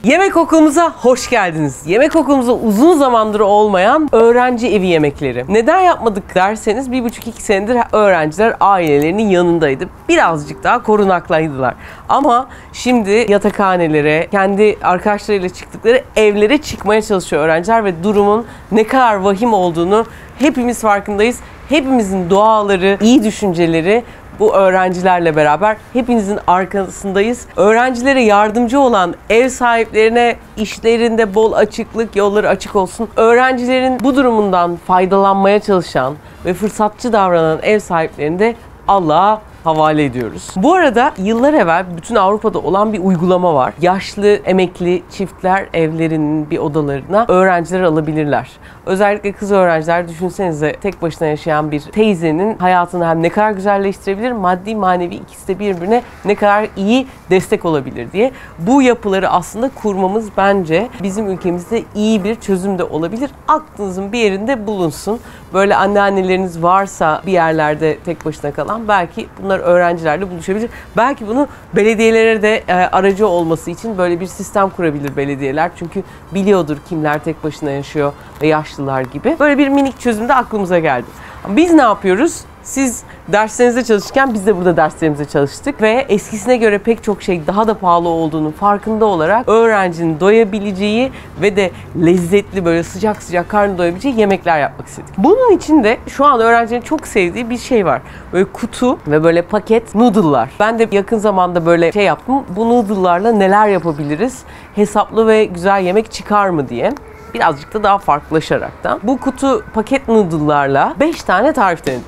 Yemek okulumuza hoş geldiniz. Yemek okulumuzda uzun zamandır olmayan öğrenci evi yemekleri. Neden yapmadık derseniz 1,5-2 senedir öğrenciler ailelerinin yanındaydı. Birazcık daha korunaklaydılar. Ama şimdi yatakhanelere, kendi arkadaşlarıyla çıktıkları evlere çıkmaya çalışıyor öğrenciler ve durumun ne kadar vahim olduğunu hepimiz farkındayız. Hepimizin duaları, iyi düşünceleri bu öğrencilerle beraber hepinizin arkasındayız. Öğrencilere yardımcı olan ev sahiplerine işlerinde bol açıklık, yolları açık olsun. Öğrencilerin bu durumundan faydalanmaya çalışan ve fırsatçı davranan ev sahiplerini de Allah'a havale ediyoruz. Bu arada yıllar evvel bütün Avrupa'da olan bir uygulama var. Yaşlı, emekli çiftler evlerinin bir odalarına öğrenciler alabilirler. Özellikle kız öğrenciler, düşünsenize tek başına yaşayan bir teyzenin hayatını hem ne kadar güzelleştirebilir, maddi manevi ikisi de birbirine ne kadar iyi destek olabilir diye. Bu yapıları aslında kurmamız bence bizim ülkemizde iyi bir çözüm de olabilir. Aklınızın bir yerinde bulunsun. Böyle anneanneleriniz varsa bir yerlerde tek başına kalan, belki bunlar öğrencilerle buluşabilir. Belki bunu belediyelere de aracı olması için böyle bir sistem kurabilir belediyeler. Çünkü biliyordur kimler tek başına yaşıyor ve yaşlılar gibi. Böyle bir minik çözüm de aklımıza geldi. Biz ne yapıyoruz? Siz derslerinizde çalışırken biz de burada derslerimizde çalıştık ve eskisine göre pek çok şey daha da pahalı olduğunu farkında olarak öğrencinin doyabileceği ve de lezzetli, böyle sıcak sıcak karnı doyabileceği yemekler yapmak istedik. Bunun için de şu an öğrencinin çok sevdiği bir şey var. Böyle kutu ve böyle paket noodle'lar. Ben de yakın zamanda böyle şey yaptım. Bu noodle'larla neler yapabiliriz? Hesaplı ve güzel yemek çıkar mı diye. Birazcık da daha farklılaşaraktan. Bu kutu paket noodle'larla 5 tane tarif denedim.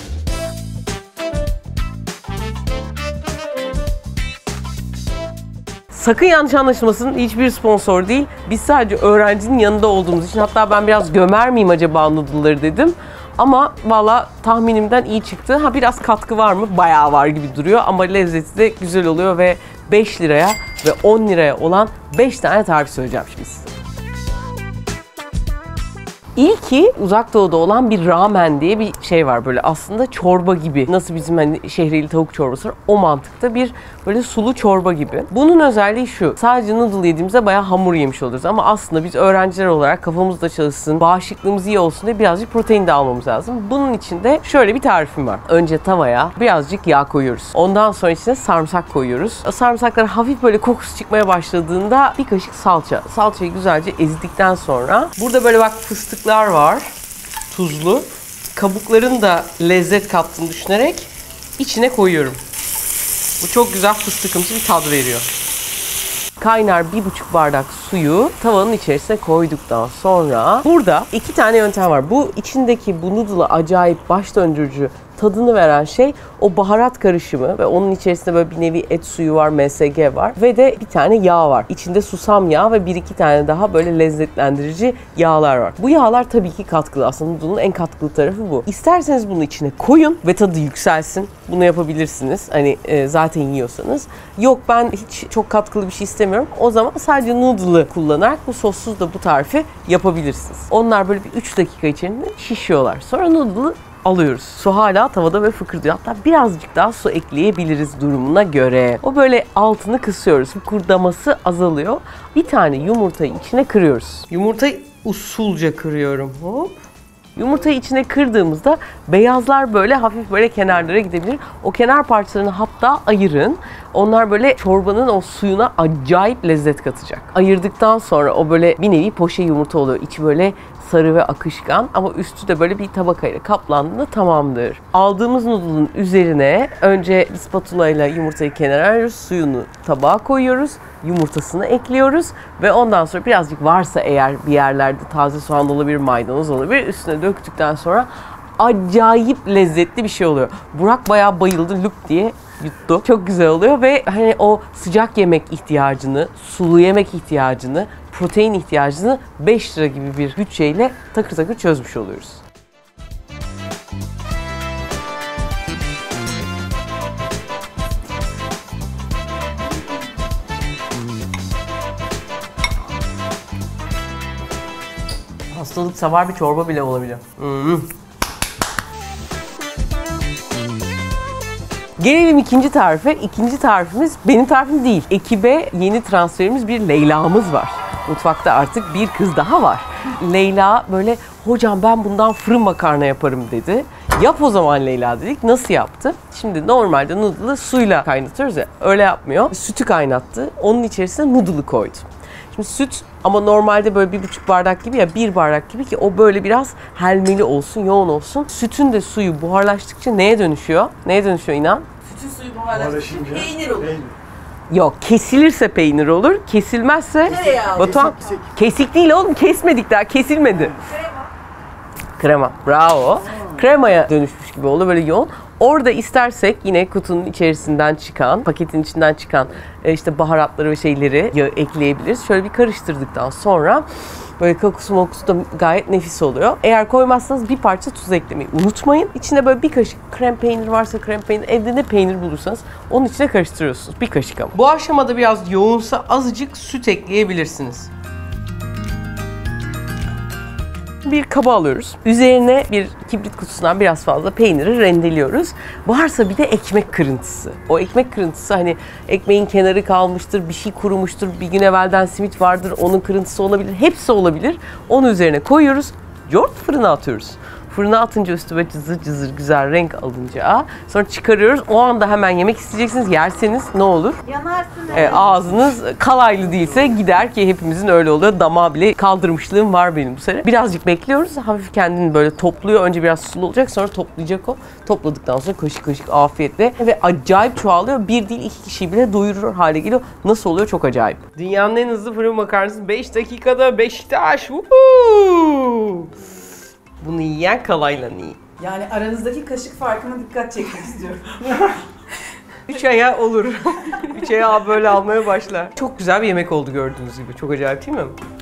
Sakın yanlış anlaşılmasın, hiçbir sponsor değil. Biz sadece öğrencinin yanında olduğumuz için, hatta ben biraz gömer miyim acaba noodle'ları dedim. Ama valla tahminimden iyi çıktı. Ha, biraz katkı var mı? Bayağı var gibi duruyor ama lezzeti de güzel oluyor ve 5 liraya ve 10 liraya olan 5 tane tarif söyleyeceğim şimdi size. İlki Uzak Doğu'da olan bir ramen diye bir şey var, böyle aslında çorba gibi. Nasıl bizim hani şehriyeli tavuk çorbası var, o mantıkta bir böyle sulu çorba gibi. Bunun özelliği şu: sadece noodle yediğimizde bayağı hamur yemiş oluruz ama aslında biz öğrenciler olarak kafamız da çalışsın, bağışıklığımız iyi olsun diye birazcık protein de almamız lazım. Bunun için de şöyle bir tarifim var. Önce tavaya birazcık yağ koyuyoruz. Ondan sonra içine sarımsak koyuyoruz. O sarımsaklar hafif böyle kokusu çıkmaya başladığında bir kaşık salça. Salçayı güzelce ezdikten sonra burada böyle bak fıstık var, tuzlu. Kabukların da lezzet kattığını düşünerek içine koyuyorum. Bu çok güzel fıstıkımsı bir tat veriyor. Kaynar 1,5 bardak suyu tavanın içerisine koyduktan sonra burada 2 tane yöntem var. Bu içindeki bu noodle'a acayip baş döndürücü tadını veren şey o baharat karışımı ve onun içerisinde böyle bir nevi et suyu var, MSG var ve de bir tane yağ var. İçinde susam yağı ve 1-2 tane daha böyle lezzetlendirici yağlar var. Bu yağlar tabii ki katkılı. Aslında noodle'un en katkılı tarafı bu. İsterseniz bunu içine koyun ve tadı yükselsin. Bunu yapabilirsiniz. Hani zaten yiyorsanız. Yok, ben hiç çok katkılı bir şey istemiyorum. O zaman sadece noodle'ı kullanarak bu sossuz da bu tarifi yapabilirsiniz. Onlar böyle bir 3 dakika içerisinde şişiyorlar. Sonra noodle'ı alıyoruz. Su hala tavada ve fıkırdıyor. Hatta birazcık daha su ekleyebiliriz durumuna göre. O böyle altını kısıyoruz. Kurdaması azalıyor. Bir tane yumurtayı içine kırıyoruz. Yumurtayı usulca kırıyorum. Hop. Yumurtayı içine kırdığımızda beyazlar böyle hafif böyle kenarlara gidebilir. O kenar parçalarını hatta ayırın. Onlar böyle çorbanın o suyuna acayip lezzet katacak. Ayırdıktan sonra o böyle bir nevi poşe yumurta oluyor. İçi böyle sarı ve akışkan ama üstü de böyle bir tabakayla kaplandığında tamamdır. Aldığımız noodle'ın üzerine önce bir spatula ile yumurtayı kenara ayırıyoruz. Suyunu tabağa koyuyoruz. Yumurtasını ekliyoruz ve ondan sonra birazcık varsa eğer bir yerlerde taze soğan olabilir, maydanoz olabilir, üstüne döktükten sonra acayip lezzetli bir şey oluyor. Burak bayağı bayıldı, lüp diye yuttu. Çok güzel oluyor ve hani o sıcak yemek ihtiyacını, sulu yemek ihtiyacını, protein ihtiyacını 5 lira gibi bir bütçeyle takır takır çözmüş oluyoruz. Hastalık savar bir çorba bile olabilir. Gelelim ikinci tarife. İkinci tarifimiz benim tarifim değil. Ekibe yeni transferimiz bir Leyla'mız var. Mutfakta artık bir kız daha var. Leyla böyle hocam ben bundan fırın makarna yaparım dedi. Yap o zaman Leyla dedik. Nasıl yaptı? Şimdi normalde noodle'ı suyla kaynatıyoruz ya. Öyle yapmıyor. Sütü kaynattı. Onun içerisine noodle'ı koydu. Şimdi süt ama normalde böyle 1,5 bardak gibi ya 1 bardak gibi ki o böyle biraz helmeli olsun, yoğun olsun. Sütün de suyu buharlaştıkça neye dönüşüyor? Neye dönüşüyor inan? Sütün suyu buharlaştıkça peynir olur. Yok, kesilirse peynir olur, kesilmezse Batuhan, kesik değil oğlum, kesmedik daha, kesilmedi. Krema, bravo. Kremaya dönüşmüş gibi oldu, böyle yoğun. Orada istersek yine kutunun içerisinden çıkan, paketin içinden çıkan işte baharatları ve şeyleri ekleyebiliriz. Şöyle bir karıştırdıktan sonra böyle kokusu mokusu da gayet nefis oluyor. Eğer koymazsanız bir parça tuz eklemeyi unutmayın. İçine böyle bir kaşık krem peynir varsa krem peynir, evde ne peynir bulursanız onun içine karıştırıyorsunuz. Bir kaşık ama. Bu aşamada biraz yoğunsa azıcık süt ekleyebilirsiniz. Bir kaba alıyoruz. Üzerine bir kibrit kutusundan biraz fazla peyniri rendeliyoruz. Varsa bir de ekmek kırıntısı. O ekmek kırıntısı hani ekmeğin kenarı kalmıştır, bir şey kurumuştur, bir gün evvelden simit vardır, onun kırıntısı olabilir. Hepsi olabilir. Onu üzerine koyuyoruz. Yoğurt fırına atıyoruz. Fırına atınca üstü böyle cızır cızır güzel renk alınca sonra çıkarıyoruz. O anda hemen yemek isteyeceksiniz. Yerseniz ne olur? Yanarsın. Ağzınız kalaylı değilse gider ki hepimizin öyle oluyor. Damağı bile kaldırmışlığım var benim bu sene. Birazcık bekliyoruz. Hafif kendini böyle topluyor. Önce biraz sulu olacak sonra toplayacak o. Topladıktan sonra kaşık kaşık afiyetle ve acayip çoğalıyor. Bir değil 2 kişiyi bile doyurur hale geliyor. Nasıl oluyor? Çok acayip. Dünyanın en hızlı fırın makarnası 5 dakikada Beşiktaş. Woohoo! Bunu yiyen kalayla iyi. Yani aranızdaki kaşık farkına dikkat çekmek istiyorum. 3 aya olur. 3 aya böyle almaya başlar. Çok güzel bir yemek oldu gördüğünüz gibi. Çok acayip değil mi?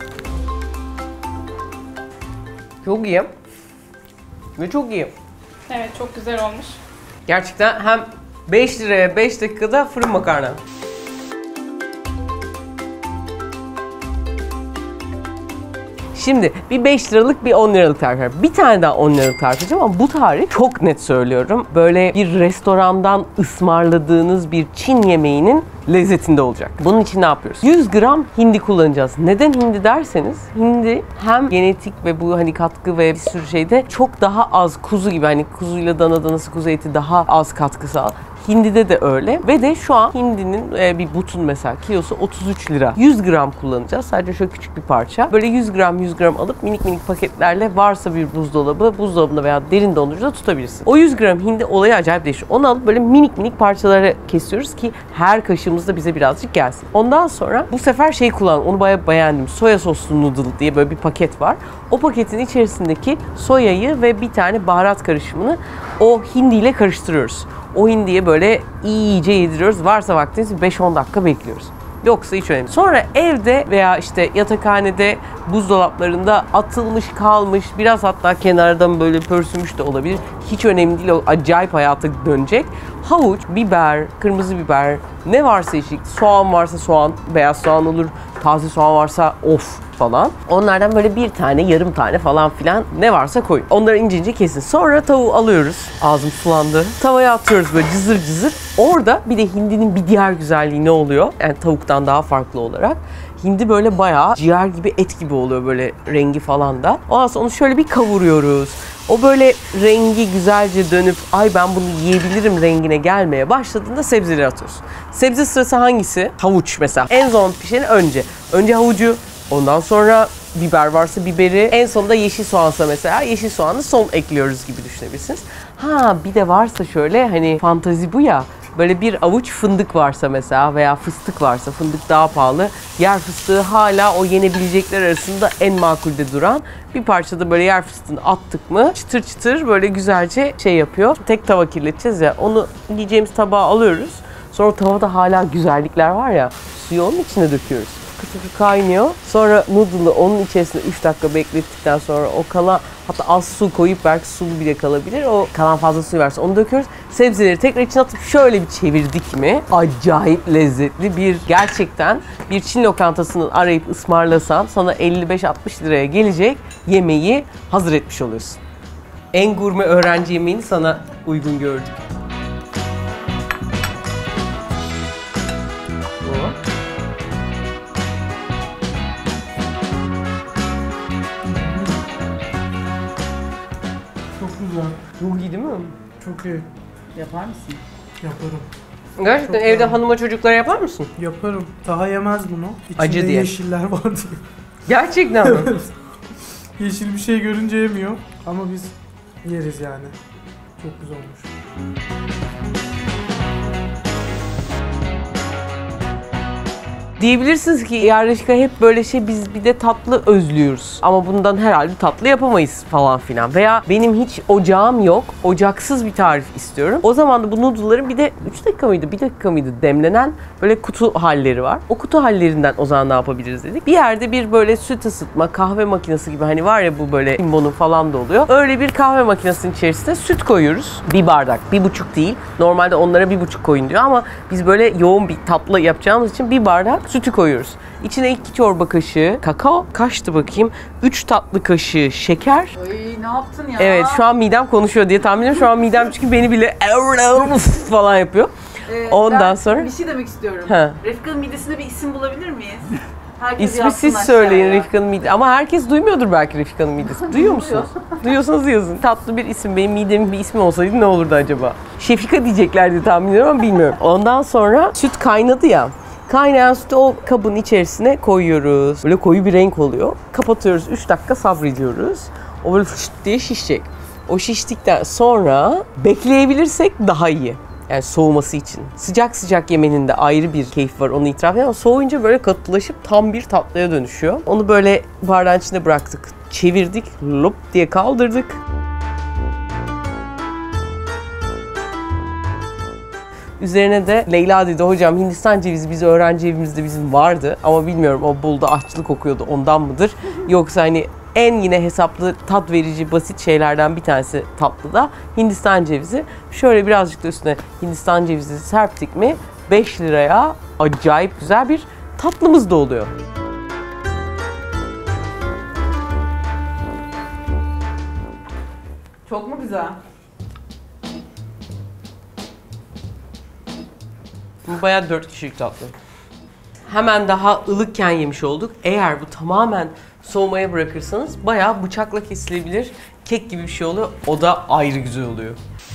Çok iyi. Ve çok iyi. Evet, çok güzel olmuş. Gerçekten hem 5 liraya 5 dakikada fırın makarna. Şimdi bir 5 liralık bir 10 liralık tarif var. Bir tane daha 10 liralık tarif edeceğim ama bu tarif çok net söylüyorum. Böyle bir restorandan ısmarladığınız bir Çin yemeğinin lezzetinde olacak. Bunun için ne yapıyoruz? 100 gram hindi kullanacağız. Neden hindi derseniz hindi hem genetik ve bu hani katkı ve bir sürü şeyde çok daha az kuzu gibi hani kuzuyla dana danası kuzu eti daha az katkı sağlar. Hindide de öyle ve de şu an hindinin bir butun mesela kilosu 33 lira. 100 gram kullanacağız. Sadece şöyle küçük bir parça. Böyle 100 gram alıp minik minik paketlerle varsa bir buzdolabında veya derin dondurucuda tutabilirsin. O 100 gram hindi olayı acayip değişiyor. Onu alıp böyle minik minik parçalara kesiyoruz ki her kaşığımızda bize birazcık gelsin. Ondan sonra bu sefer şey kullan. Onu bayağı beğendim. Soya soslu noodle diye böyle bir paket var. O paketin içerisindeki soyayı ve bir tane baharat karışımını o hindiyle karıştırıyoruz. O hindiye böyle iyice yediriyoruz. Varsa vaktiniz 5-10 dakika bekliyoruz. Yoksa hiç önemli. Sonra evde veya işte yatakhanede buzdolaplarında atılmış kalmış biraz hatta kenardan böyle pörsümüş de olabilir. Hiç önemli değil. O acayip hayata dönecek. Havuç, biber, kırmızı biber ne varsa eşlik. Soğan varsa soğan, beyaz soğan olur. Taze soğan varsa of falan. Onlardan böyle bir tane, yarım tane falan filan ne varsa koyun. Onları ince ince kesin. Sonra tavuğu alıyoruz. Ağzım sulandı. Tavaya atıyoruz böyle cızır cızır. Orada bir de hindinin bir diğer güzelliği ne oluyor? Yani tavuktan daha farklı olarak. Hindi böyle bayağı ciğer gibi et gibi oluyor böyle rengi falan da. Ondan sonra onu şöyle bir kavuruyoruz. O böyle rengi güzelce dönüp ay ben bunu yiyebilirim rengine gelmeye başladığında sebzeleri atıyorsun. Sebze sırası hangisi? Havuç mesela. En son pişeni önce. Önce havucu, ondan sonra biber varsa biberi, en sonunda yeşil soğansa mesela yeşil soğanı son ekliyoruz gibi düşünebilirsiniz. Ha bir de varsa şöyle hani fantazi bu ya. Böyle bir avuç fındık varsa mesela veya fıstık varsa fındık daha pahalı. Yer fıstığı hala o yenebilecekler arasında en makulde duran. Bir parçada böyle yer fıstığını attık mı çıtır çıtır böyle güzelce şey yapıyor. Tek tava kirleteceğiz ya onu yiyeceğimiz tabağa alıyoruz. Sonra tavada hala güzellikler var ya suyu onun içine döküyoruz. Kıtır kaynıyor. Sonra noodle'ı onun içerisinde 3 dakika beklettikten sonra o kalan hatta az su koyup belki sulu bile kalabilir. O kalan fazla suyu varsa onu döküyoruz. Sebzeleri tekrar içine atıp şöyle bir çevirdik mi acayip lezzetli bir gerçekten bir Çin lokantasının arayıp ısmarlasan sana 55-60 liraya gelecek yemeği hazır etmiş oluyorsun. En gurme öğrenci yemeğini sana uygun gördük. Çok iyi değil mi? Çok iyi. Yapar mısın? Yaparım. Gerçekten Çok evde beğendim. hanıma çocuklara yapar mısın? Yaparım. Daha yemez bunu. İçinde Acı diye. yeşiller var diye. Gerçekten mi? Yeşil bir şey görünce yemiyor. Ama biz yeriz yani. Çok güzel olmuş. Diyebilirsiniz ki yerleşika hep böyle şey, biz bir de tatlı özlüyoruz. Ama bundan herhalde tatlı yapamayız falan filan. Veya benim hiç ocağım yok, ocaksız bir tarif istiyorum. O zaman da bu noodle'ların bir de 3 dakika mıydı, 1 dakika mıydı demlenen böyle kutu halleri var. O kutu hallerinden o zaman ne yapabiliriz dedik. Bir yerde bir böyle süt ısıtma, kahve makinesi gibi, hani var ya bu böyle Kimbo'nun falan da oluyor. Öyle bir kahve makinesinin içerisine süt koyuyoruz. Bir bardak, 1,5 değil. Normalde onlara 1,5 koyun diyor ama biz böyle yoğun bir tatlı yapacağımız için bir bardak sütü koyuyoruz. İçine 2 çorba kaşığı kakao, kaçtı bakayım, 3 tatlı kaşığı şeker. Ay ne yaptın ya? Evet, şu an midem konuşuyor diye tahmin ediyorum. Şu an midem çünkü beni bile falan yapıyor. Ondan ben sonra... bir şey demek istiyorum. Ha. Refka'nın midesine bir isim bulabilir miyiz? Herkes İsmi yazsın siz aşağıya. söyleyin, Refika'nın midesi. Ama herkes duymuyordur belki Refika'nın midesi. Duyuyor musunuz? Duyuyorsanız yazın. Tatlı bir isim. Benim midemin bir ismi olsaydı ne olurdu acaba? Şefika diyeceklerdi tahmin ediyorum ama bilmiyorum. Ondan sonra süt kaynadı ya. Kaynayan sütü o kabın içerisine koyuyoruz. Böyle koyu bir renk oluyor. Kapatıyoruz. 3 dakika sabrediyoruz. O böyle fışt diye şişecek. O şiştikten sonra bekleyebilirsek daha iyi. Yani soğuması için. Sıcak sıcak yemenin de ayrı bir keyif var, onu itiraf edeyim, ama soğuyunca böyle katılaşıp tam bir tatlıya dönüşüyor. Onu böyle bardağın içine bıraktık. Çevirdik, lop diye kaldırdık. Üzerine de Leyla dedi, hocam Hindistan cevizi biz öğrenci evimizde bizim vardı ama bilmiyorum o bulda aşçılık okuyordu ondan mıdır? Yoksa hani en yine hesaplı, tat verici, basit şeylerden bir tanesi tatlı da Hindistan cevizi. Şöyle birazcık da üstüne Hindistan cevizi serptik mi 5 liraya acayip güzel bir tatlımız da oluyor. Çok mu güzel? Bu bayağı 4 kişilik tatlı. Hemen daha ılıkken yemiş olduk. Eğer bu tamamen soğumaya bırakırsanız bayağı bıçakla kesilebilir kek gibi bir şey oluyor. O da ayrı güzel oluyor.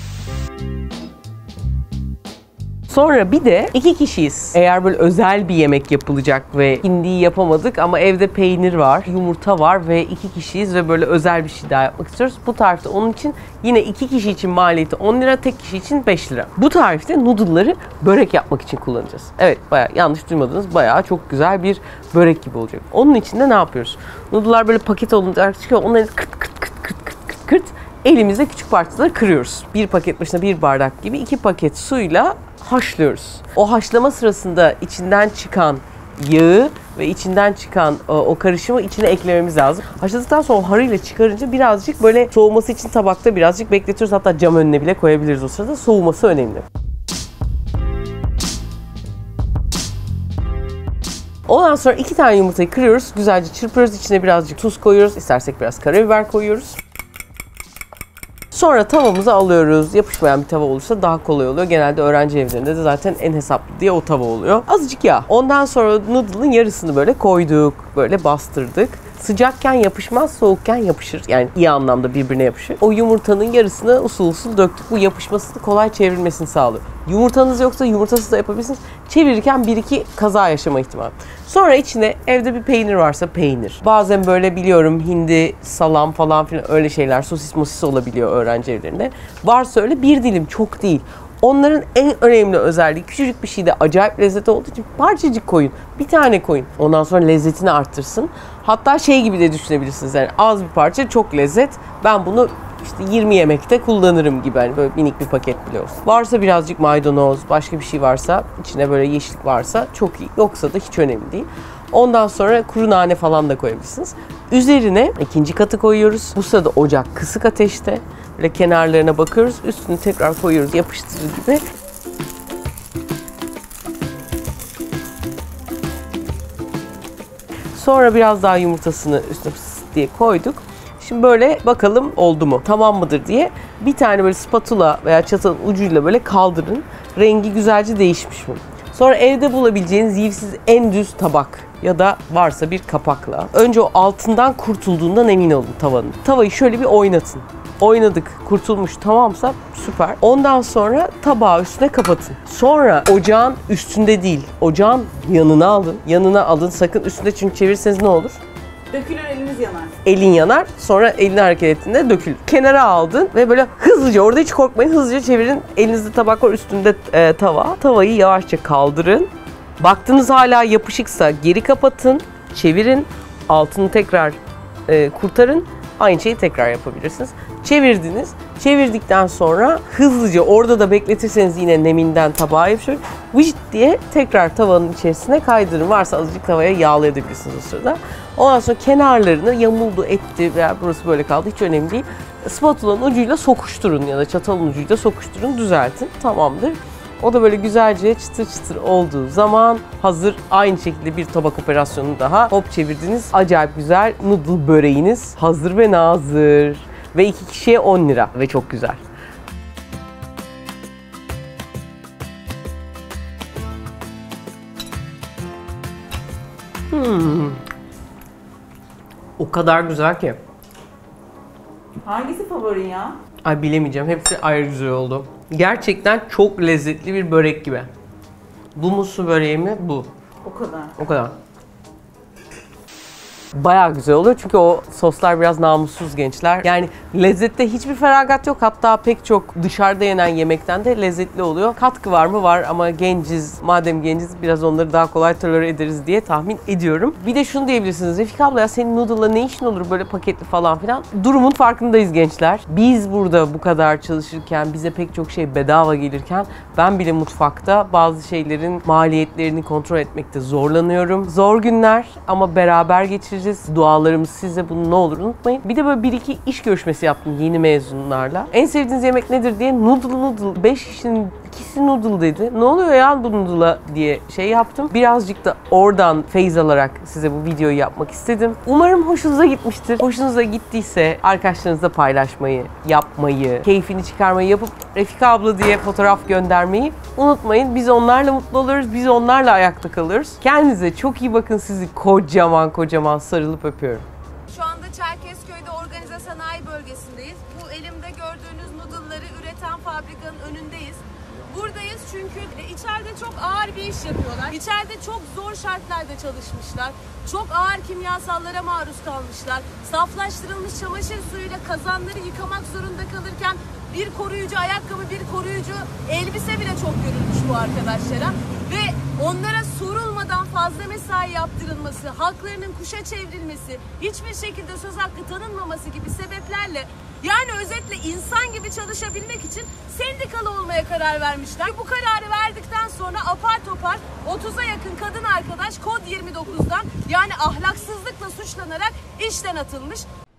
Sonra bir de 2 kişiyiz. Eğer böyle özel bir yemek yapılacak ve hindiyi yapamadık ama evde peynir var, yumurta var ve 2 kişiyiz ve böyle özel bir şey daha yapmak istiyoruz. Bu tarifte onun için yine 2 kişi için maliyeti 10 lira, tek kişi için 5 lira. Bu tarifte noodle'ları börek yapmak için kullanacağız. Evet, bayağı yanlış duymadınız. Bayağı çok güzel bir börek gibi olacak. Onun için de ne yapıyoruz? Noodle'lar böyle paket olunca çıkıyor. Onları kırt elimizde küçük parçaları kırıyoruz. Bir paket başına 1 bardak gibi 2 paket suyla haşlıyoruz. O haşlama sırasında içinden çıkan yağı ve içinden çıkan o karışımı içine eklememiz lazım. Haşladıktan sonra harıyla çıkarınca birazcık böyle soğuması için tabakta birazcık bekletiyoruz. Hatta cam önüne bile koyabiliriz o sırada. Soğuması önemli. Ondan sonra 2 tane yumurtayı kırıyoruz. Güzelce çırpıyoruz. İçine birazcık tuz koyuyoruz. İstersek biraz karabiber koyuyoruz. Sonra tavamızı alıyoruz. Yapışmayan bir tava olursa daha kolay oluyor. Genelde öğrenci evlerinde de zaten en hesaplı diye o tava oluyor. Azıcık yağ. Ondan sonra noodle'ın yarısını böyle koyduk. Böyle bastırdık. Sıcakken yapışmaz, soğukken yapışır. Yani iyi anlamda birbirine yapışır. O yumurtanın yarısını usul usul döktük. Bu yapışmasını kolay çevrilmesini sağlıyor. Yumurtanız yoksa yumurtasız da yapabilirsiniz. Çevirirken 1-2 kaza yaşama ihtimali. Sonra içine evde bir peynir varsa peynir. Bazen böyle biliyorum hindi, salam falan filan öyle şeyler, sosis mosis olabiliyor öğrenci evlerinde. Varsa öyle bir dilim, çok değil. Onların en önemli özelliği küçücük bir şeyde acayip lezzeti olduğu için parçacık koyun. Bir tane koyun. Ondan sonra lezzetini arttırsın. Hatta şey gibi de düşünebilirsiniz. Yani az bir parça çok lezzet. Ben bunu işte 20 yemekte kullanırım gibi. Hani böyle minik bir paket bile olsun. Varsa birazcık maydanoz, başka bir şey varsa, içine böyle yeşillik varsa çok iyi. Yoksa da hiç önemli değil. Ondan sonra kuru nane falan da koyabilirsiniz. Üzerine 2. katı koyuyoruz. Bu sırada ocak kısık ateşte. Böyle kenarlarına bakıyoruz. Üstünü tekrar koyuyoruz yapıştırıcı gibi. Sonra biraz daha yumurtasını üstüne diye koyduk. Şimdi böyle bakalım oldu mu, tamam mıdır diye bir tane böyle spatula veya çatalın ucuyla böyle kaldırın. Rengi güzelce değişmiş mi? Sonra evde bulabileceğiniz yivsiz en düz tabak ya da varsa bir kapakla. Önce o altından kurtulduğundan emin olun tavanın. Tavayı şöyle bir oynatın. oynadık, kurtulmuş tamamsa süper. Ondan sonra tabağı üstüne kapatın. Sonra ocağın üstünde değil, ocağın yanına alın. Yanına alın sakın üstünde, çünkü çevirirseniz ne olur? Dökülür, eliniz yanar. Elin yanar, sonra elini hareket ettiğinde dökülür. Kenara aldın ve böyle hızlıca, orada hiç korkmayın, hızlıca çevirin. Elinizde tabak var, üstünde tava. Tavayı yavaşça kaldırın. Baktınız hala yapışıksa geri kapatın, çevirin. Altını tekrar kurtarın. Aynı şeyi tekrar yapabilirsiniz. Çevirdiniz. Çevirdikten sonra hızlıca, orada da bekletirseniz yine neminden tabağa yapışır. Vıcıt diye tekrar tavanın içerisine kaydırın. Varsa azıcık tavaya yağlayabilirsiniz o sırada. Ondan sonra kenarlarını yamuldu, etti veya burası böyle kaldı, hiç önemli değil. Spatula'nın ucuyla sokuşturun ya da çatalın ucuyla sokuşturun, düzeltin. Tamamdır. O da böyle güzelce çıtır çıtır olduğu zaman hazır. Aynı şekilde bir tabak operasyonu daha. Hop çevirdiniz. Acayip güzel noodle böreğiniz hazır ve nazır. Ve 2 kişiye 10 lira ve çok güzel. O kadar güzel ki. Hangisi favorin ya? Ay bilemeyeceğim. Hepsi ayrı güzel oldu. Gerçekten çok lezzetli bir börek gibi. Bu musu böreği mi? Bu. O kadar. O kadar. Bayağı güzel oluyor çünkü o soslar biraz namussuz gençler. Yani lezzette hiçbir feragat yok. Hatta pek çok dışarıda yenen yemekten de lezzetli oluyor. Katkı var mı? Var ama genciz. Madem genciz biraz onları daha kolay tolere ederiz diye tahmin ediyorum. Bir de şunu diyebilirsiniz. Refika abla ya senin noodle'la ne işin olur böyle paketli falan filan. Durumun farkındayız gençler. Biz burada bu kadar çalışırken, bize pek çok şey bedava gelirken ben bile mutfakta bazı şeylerin maliyetlerini kontrol etmekte zorlanıyorum. Zor günler ama beraber geçireceğiz. Dualarımız size, bunu ne olur unutmayın. Bir de böyle 1-2 iş görüşmesi yaptım yeni mezunlarla. En sevdiğiniz yemek nedir diye noodle. 5 kişinin ikisi noodle dedi. Ne oluyor ya bu noodle'a diye şey yaptım. Birazcık da oradan feyz alarak size bu videoyu yapmak istedim. Umarım hoşunuza gitmiştir. Hoşunuza gittiyse arkadaşlarınızla paylaşmayı, yapmayı, keyfini çıkarmayı, yapıp Refika abla diye fotoğraf göndermeyi unutmayın. Biz onlarla mutlu oluruz. Biz onlarla ayakta kalırız. Kendinize çok iyi bakın. Sizi kocaman sarılıp öpüyorum. Şu anda Çerkezköy'de organize sanayi bölgesindeyiz. Bu elimde gördüğünüz noodle'ları üreten fabrikanın önündeyiz. Buradayız çünkü içeride çok ağır bir iş yapıyorlar. İçeride çok zor şartlarda çalışmışlar. Çok ağır kimyasallara maruz kalmışlar. Saflaştırılmış çamaşır suyuyla kazanları yıkamak zorunda kalırken bir koruyucu ayakkabı, bir koruyucu elbise bile çok görülmüş bu arkadaşlara. Ve onlara sorulmadan fazla mesai yaptırılması, haklarının kuşa çevrilmesi, hiçbir şekilde söz hakkı tanınmaması gibi sebeplerle, yani özetle insan gibi çalışabilmek için sendikalı olmaya karar vermişler. Bu kararı verdikten sonra apar topar 30'a yakın kadın arkadaş kod 29'dan yani ahlaksızlıkla suçlanarak işten atılmış.